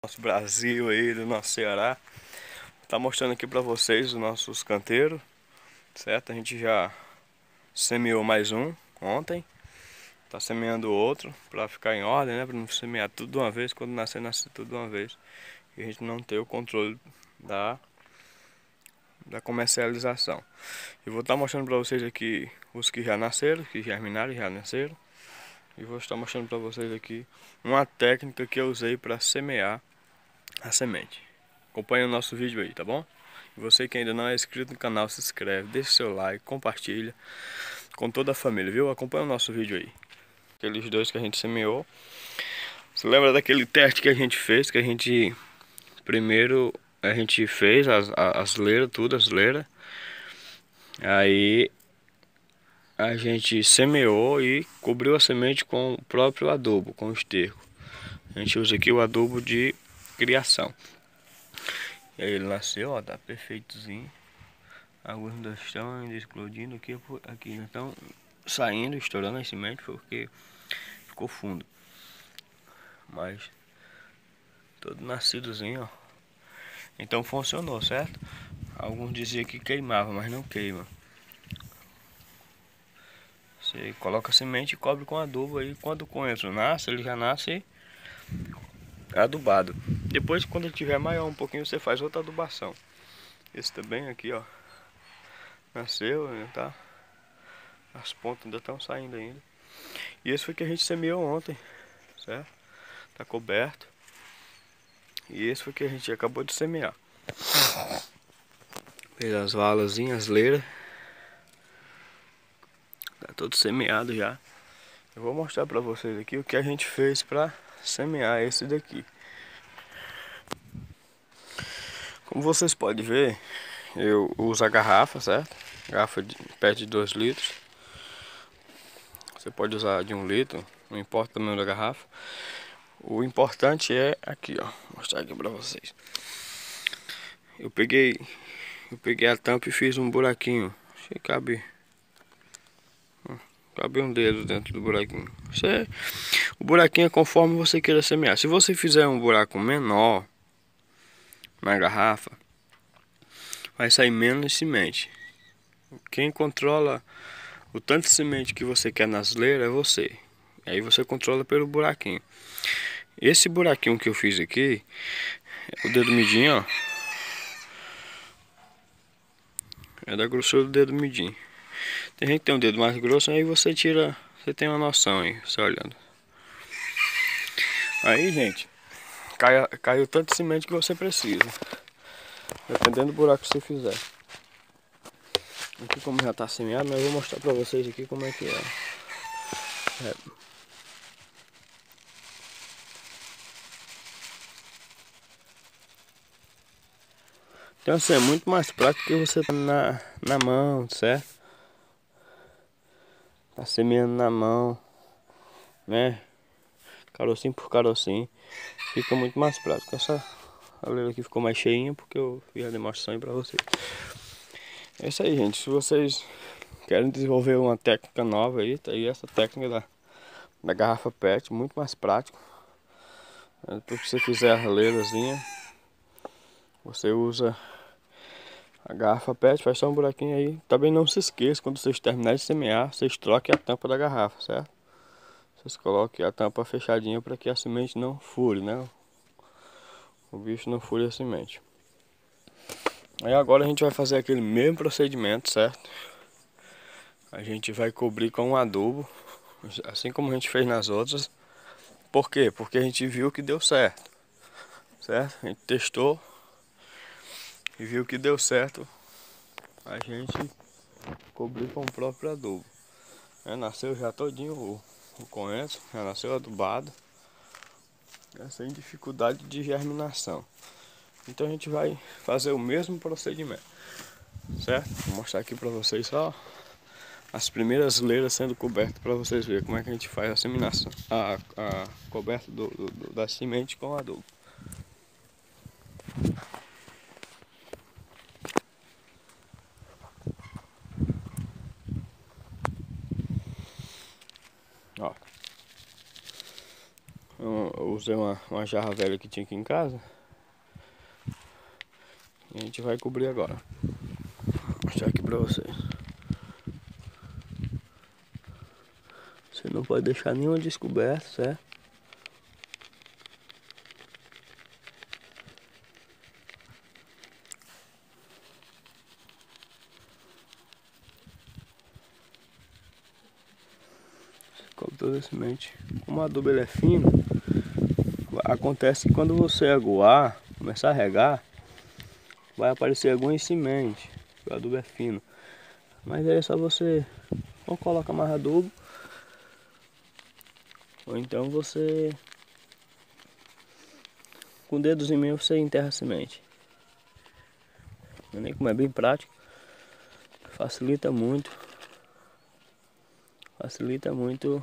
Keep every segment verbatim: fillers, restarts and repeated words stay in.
Nosso Brasil aí, do nosso Ceará. Tá mostrando aqui pra vocês os nossos canteiros, certo? A gente já semeou mais um ontem. Tá semeando outro pra ficar em ordem, né? Pra não semear tudo de uma vez, quando nascer, nascer tudo de uma vez. E a gente não ter o controle da, da comercialização. Eu vou estar mostrando pra vocês aqui os que já nasceram, que germinaram e já nasceram. E vou estar mostrando pra vocês aqui uma técnica que eu usei para semear a semente. Acompanhe o nosso vídeo aí, tá bom? E você que ainda não é inscrito no canal, se inscreve, deixa seu like, compartilha com toda a família, viu? Acompanhe o nosso vídeo aí. Aqueles dois que a gente semeou. Você lembra daquele teste que a gente fez? Que a gente primeiro a gente fez as, as leiras, tudo as leiras. Aí a gente semeou e cobriu a semente com o próprio adubo, com o esterco. A gente usa aqui o adubo de criação. E aí ele nasceu, ó, tá perfeitozinho. Alguns ainda estão ainda explodindo aqui, aqui ainda estão saindo, estourando a semente porque ficou fundo. Mas todo nascidozinho, ó. Então funcionou, certo? Alguns diziam que queimava, mas não queima. Você coloca a semente e cobre com adubo aí. Quando o coentro nasce, ele já nasce adubado. Depois, quando ele tiver maior um pouquinho, você faz outra adubação. Esse também aqui, ó, nasceu, né, tá? As pontas ainda estão saindo ainda. E esse foi que a gente semeou ontem, certo? Tá coberto. E esse foi que a gente acabou de semear. Fez as valazinhas, as leiras. Tá tudo semeado já. Eu vou mostrar pra vocês aqui o que a gente fez pra semear esse daqui. Como vocês podem ver, eu uso a garrafa, certo? Garrafa de perto de dois litros. Você pode usar de um litro, não importa o tamanho da garrafa. O importante é aqui, ó. Vou mostrar aqui pra vocês. Eu peguei, eu peguei a tampa e fiz um buraquinho. Acho que cabe, cabe um dedo dentro do buraquinho. Você, o buraquinho é conforme você queira semear. Se você fizer um buraco menor na garrafa, vai sair menos semente. Quem controla o tanto de semente que você quer nas leiras é você. Aí você controla pelo buraquinho. Esse buraquinho que eu fiz aqui, o dedo midinho, ó, é da grossura do dedo midinho. Tem gente que tem um dedo mais grosso, aí você tira, você tem uma noção aí, você olhando. Aí, gente, cai, cai o tanto de semente que você precisa, dependendo do buraco que você fizer. Aqui como já tá semeado, mas eu vou mostrar pra vocês aqui como é que é. é. Então assim, é muito mais prático que você tá na, na mão, certo? Tá semeando na mão, né? Carocinho por carocinho. Fica muito mais prático. Essa leira aqui ficou mais cheinha porque eu fiz a demonstração aí pra vocês. É isso aí, gente. Se vocês querem desenvolver uma técnica nova aí, tá aí essa técnica da, da garrafa pet, muito mais prático. Depois que você fizer a leirazinha, você usa a garrafa pet, faz só um buraquinho aí. Também não se esqueça, quando vocês terminarem de semear, vocês troquem a tampa da garrafa, certo? Vocês coloquem a tampa fechadinha para que a semente não fure, né? O bicho não fure a semente. Aí agora a gente vai fazer aquele mesmo procedimento, certo? A gente vai cobrir com um adubo, assim como a gente fez nas outras. Por quê? Porque a gente viu que deu certo, certo? A gente testou e viu que deu certo. A gente cobriu com o próprio adubo. É, nasceu já todinho o, o coentro, já nasceu adubado, é, sem dificuldade de germinação. Então a gente vai fazer o mesmo procedimento, certo? Vou mostrar aqui para vocês só as primeiras leiras sendo cobertas para vocês verem como é que a gente faz a seminação, a, a coberta do, do, da semente com adubo. Ó, usei uma, uma jarra velha que tinha aqui em casa. E a gente vai cobrir agora. Vou mostrar aqui pra vocês. Você não pode deixar nenhuma descoberta, certo? Cobre toda a semente. Como o adubo ele é fino, acontece que quando você aguar, começar a regar, vai aparecer alguma semente. O adubo é fino. Mas aí é só você ou coloca mais adubo, ou então você com dedos em meio você enterra a semente. Nem como é bem prático, facilita muito. Facilita muito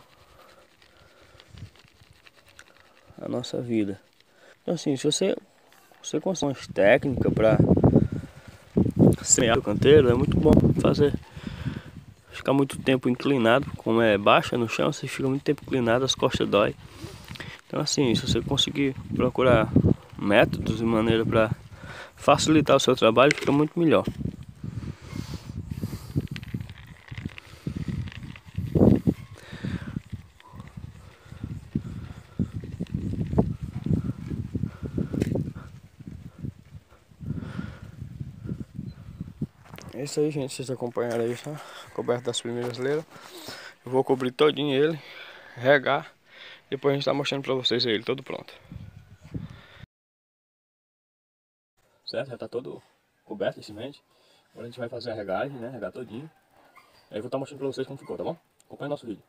a nossa vida. Então assim, se você, você consegue umas técnicas para semear o canteiro, é muito bom fazer. Ficar muito tempo inclinado, como é baixa no chão, você fica muito tempo inclinado, as costas dói. Então assim, se você conseguir procurar métodos e maneira para facilitar o seu trabalho, fica muito melhor. É isso aí, gente, vocês acompanharam aí, tá? Coberto das primeiras leiras. Eu vou cobrir todinho ele, regar, depois a gente tá mostrando pra vocês ele todo pronto. Certo, já tá todo coberto de semente. Agora a gente vai fazer a regagem, né, regar todinho. Aí eu vou estar mostrando pra vocês como ficou, tá bom? Acompanhe nosso vídeo.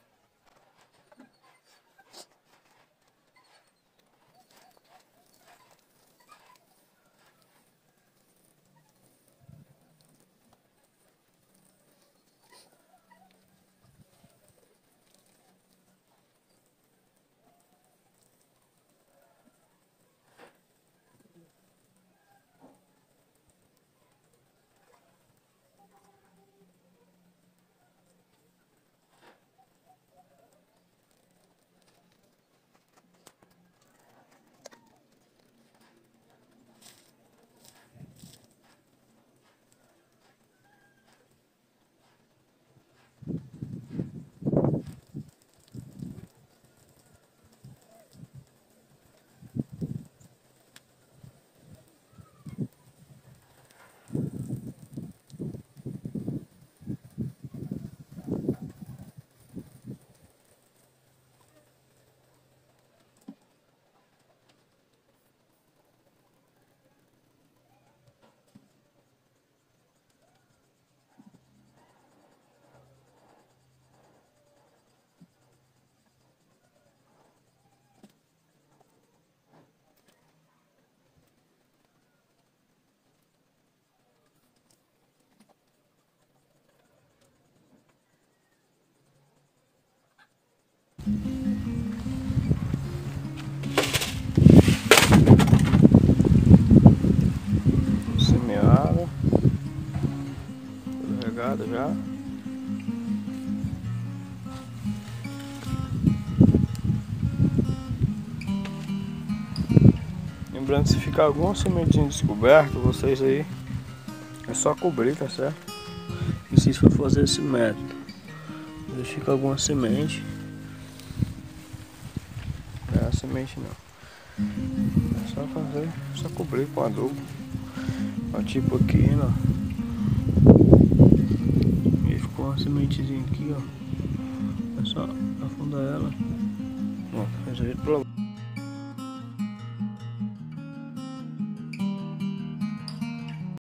Semeada, tudo regado já. Lembrando, se ficar alguma sementinha descoberta, vocês aí é só cobrir, tá certo? E se for fazer esse método, se fica alguma semente, não é a semente não, é só fazer, só cobrir com adubo. Ó, tipo aqui, ó, e ficou uma sementezinha aqui, ó, é só afundar ela. Pronto, resolvido o problema.